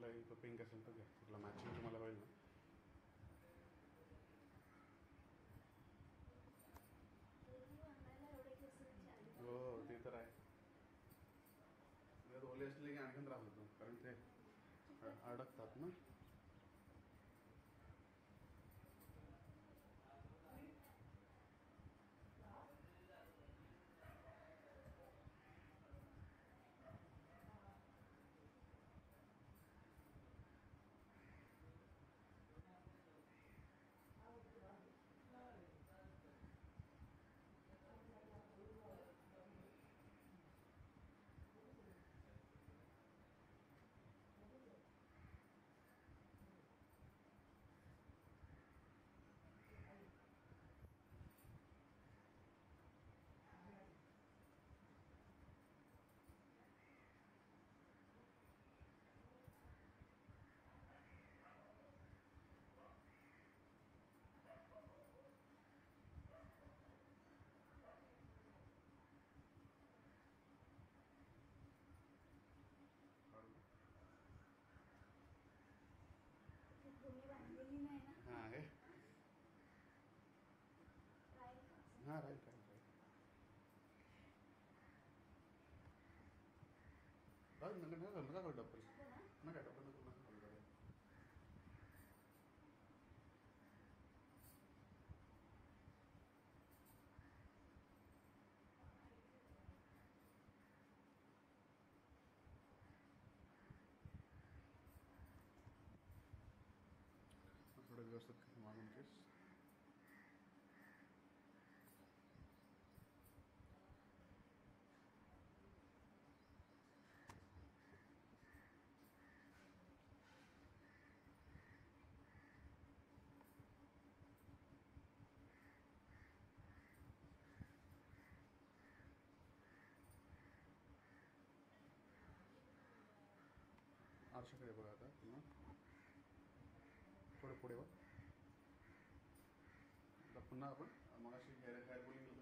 कुठला तो पिंक असेल तर घ्या, कुठला मॅचिंग तुम्हाला होईल ना. हो ते तर आहे. ओले असले की आणखीन त्रास होतो, कारण ते अडकतात ना. हां आहे. हां राईट राईट राईट. नका करू डबल, नका डबल नको नका. थोडं व्यवस्थित मागून केस. आरशाकडे बघा आता पुन्हा, थोडं पुढे बघ. आता पुन्हा आपण मगाशी हेअर बोलिंग